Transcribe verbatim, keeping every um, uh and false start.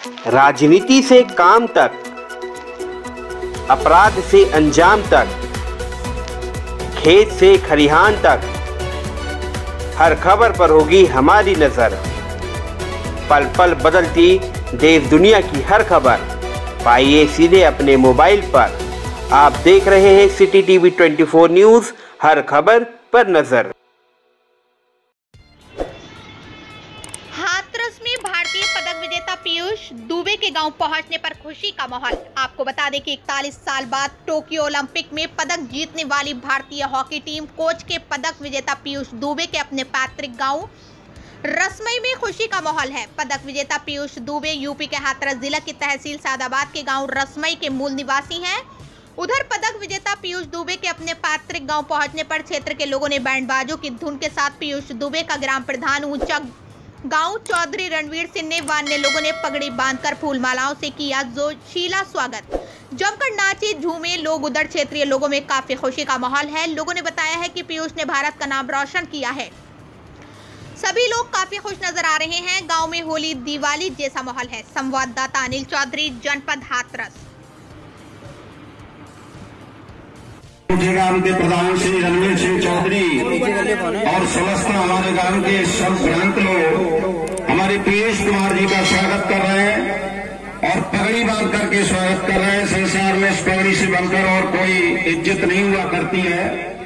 राजनीति से काम तक, अपराध से अंजाम तक, खेत से खलिहान तक, हर खबर पर होगी हमारी नजर। पल पल बदलती देश दुनिया की हर खबर पाइए सीधे अपने मोबाइल पर। आप देख रहे हैं सिटी टीवी चौबीस न्यूज, हर खबर पर नजर। हाथरस में भारतीय पदक विजेता पीयूष दुबे के गांव पहुंचने पर खुशी का माहौल। आपको बता दें कि इकतालीस साल बाद टोक्यो ओलंपिक में पदक जीतने वाली भारतीय हॉकी टीम कोच के पदक विजेता पीयूष दुबे के अपने पैतृक गांव रसमई में खुशी का माहौल है। पदक विजेता पीयूष दुबे यूपी के हाथरस जिला की तहसील सादाबाद के गांव रसमई के मूल निवासी हैं। उधर पदक विजेता पीयूष दुबे के अपने पैतृक गांव पहुंचने पर क्षेत्र के लोगों ने बैंड बाजों की धुन के साथ पीयूष दुबे का ग्राम प्रधान ऊंचा गांव चौधरी रणवीर सिंह ने व अन्य लोगों ने पगड़ी बांधकर फूलमालाओं से किया जोशीला स्वागत। जमकर नाचे झूमे लोग। उधर क्षेत्रीय लोगों में काफी खुशी का माहौल है। लोगों ने बताया है कि पीयूष ने भारत का नाम रोशन किया है। सभी लोग काफी खुश नजर आ रहे हैं। गांव में होली दिवाली जैसा माहौल है। संवाददाता अनिल चौधरी, जनपद हाथरस। गांव के प्रधान श्री रणवीर सिंह चौधरी और समस्त हमारे गांव के सब भ्रांत लोग हमारे पीयूष कुमार जी का स्वागत कर रहे हैं और पगड़ी बांध करके स्वागत कर रहे हैं। संसार में इस पगड़ी से बनकर और कोई इज्जत नहीं हुआ करती है।